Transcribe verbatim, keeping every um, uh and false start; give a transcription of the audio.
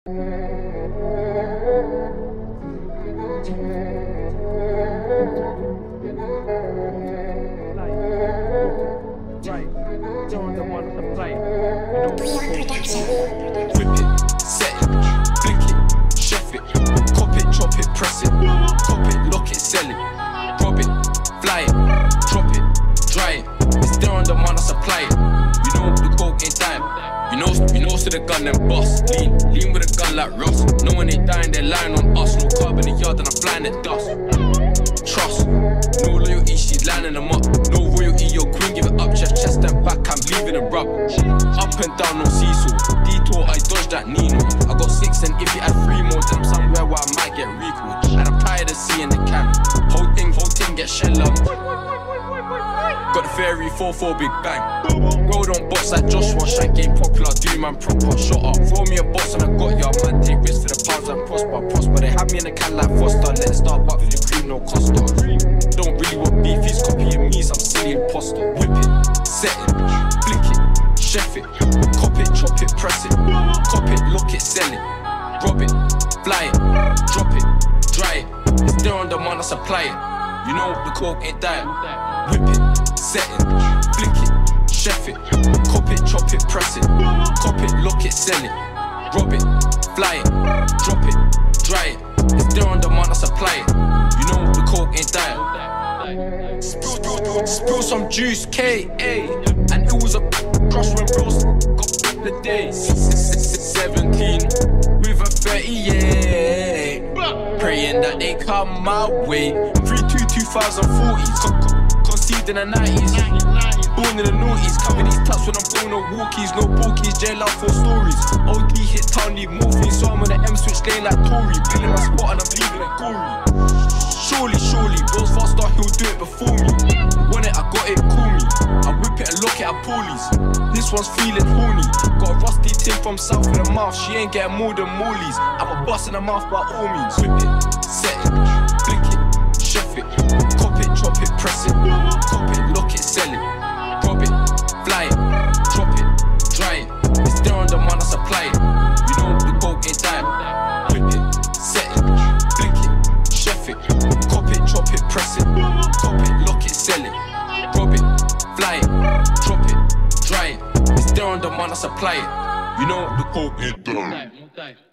Whip it, set it, flick it, chef it, cop it, chop it, press it, cop it, lock it, sell it, rob it, fly it, drop it, dry it. It's there on demand, I supply it. You know the coke ain't dying. You know, you know, so the gun then bust. Lean, lean with a gun like Ross. No one ain't dying, they're lying on us. No carbon in the yard and I'm flying at dust. Trust, no loyalty, she's lining them up. No royalty, your queen, give it up, chest, chest and back, I'm leaving a rub. Up and down, no seesaw. Detour, I dodge that Nino. I got six, and if you add three more, then I'm somewhere where I might get recalled. And I'm tired of seeing the cam. Whole thing, whole thing get shell up. Got the fairy four four big bang. Road on box like Joshua, shank game popular, do man proper. Shot up, throw me a box and I got ya. Man take risks for the pounds and prosper, prosper. They have me in a can like Foster. Let it start back for the cream, no Costa. Don't really want beef, he's copying me, some silly imposter. Whip it, set it, flick it, chef it, cop it, chop it, press it, cop it, lock it, sell it, rob it, fly it, drop it, dry it. It's there on demand, I supply it. You know the coke ain't dying. Whip it, set it, flick it, chef it, cop it, chop it, press it, cop it, lock it, sell it, rob it, fly it, drop it, dry it. It's there on demand, I supply it. You know the coke ain't dying. Spill, spill, spill some juice, K A, and it was a crush when bros got the days. Seventeen with a thirty-eight, praying that they come my way. Three two two thousand forties, conceived in the nineties, born in the noughties. Cover these taps when I'm blowing no walkies, no bulkies, jail out for stories. O D hit town, need morphine, so I'm on the M switch lane like Tory. Filling my spot and I'm leaving it gory. Surely, surely, bros faster, he'll do it before me. Want it, I got it, call me. I whip it and lock it at Paulies. This one's feeling horny. Got a rusty tin from south in the mouth, she ain't getting more than Morley's. I'm a bust in the mouth by all means. Whip it, set it, flick it, chef it, cop it, chop it, press it, cop it, lock it, sell it, rob it, fly it, drop it, dry it. It's there on demand, I supply it. You know the coke ain't dying. Whip it, set it, flick it, chef it, cop it, chop it, press it, cop it, lock it, sell it, rob it, fly it, drop it, dry it. It's there on demand, I supply it. You know the coke ain't dying.